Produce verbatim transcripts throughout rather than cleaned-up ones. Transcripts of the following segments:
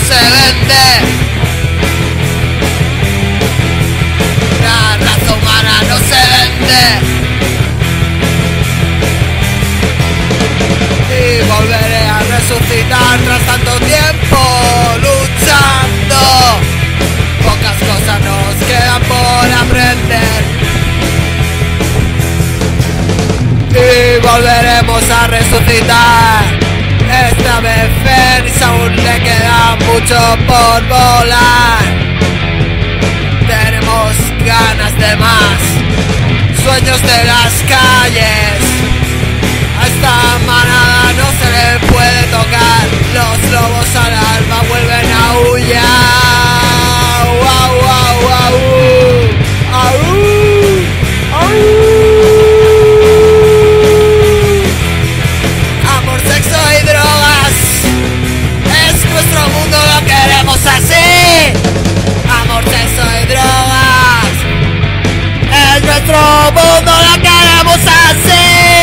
se vende. La raza humana no se vende. Y volveré a resucitar tras tanto tiempo luchando. Pocas cosas nos quedan por aprender. Y volveremos a resucitar. Esta vez Fénix aún le queda mucho por volar. Tenemos ganas de más, sueños de las calles. A esta manada no se le puede tocar. Los lobos al alba vuelven a aullar. Au, au, au, au, au. Amor, sexo y drogas, es nuestro mundo, lo queremos así. Amor, sexo y drogas, es nuestro mundo, lo queremos así.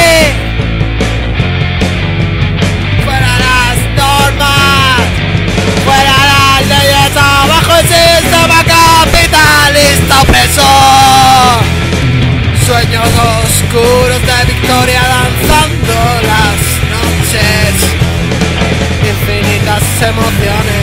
Capitalista opresor, sueños oscuros de victoria danzando las noches, infinitas emociones.